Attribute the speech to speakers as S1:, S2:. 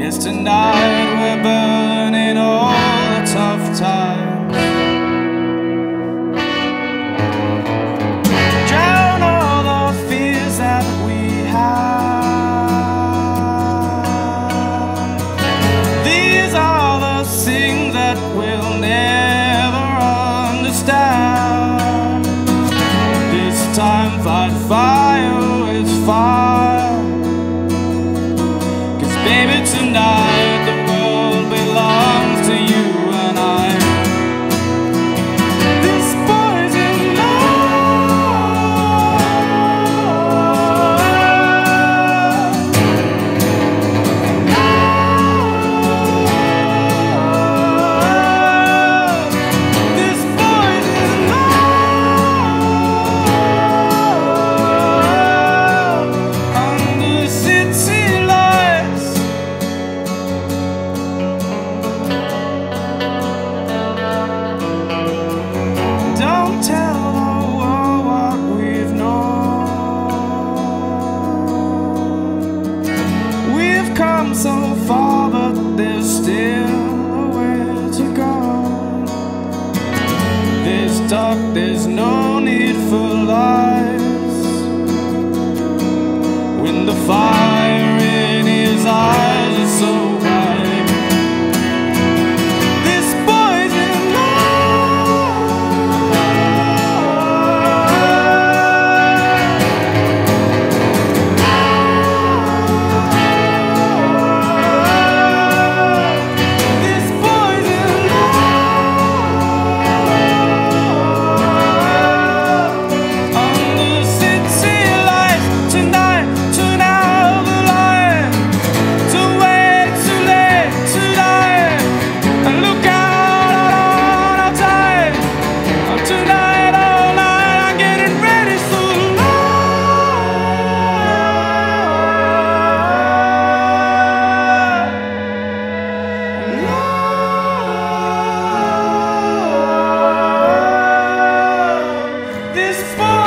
S1: Yes, tonight we're burning all the tough times. Drown all the fears that we have. These are the things that we'll never understand. This time fight fire with fire. Baby, tonight the world belongs to you and I. This boy's in love. This boy's in love. Under city lights. Don't tell the world what we've known. We've come so far, but there's still a way to go. There's dark, there's no need for lies. When the fire in his eyes is so bright. This boy's in this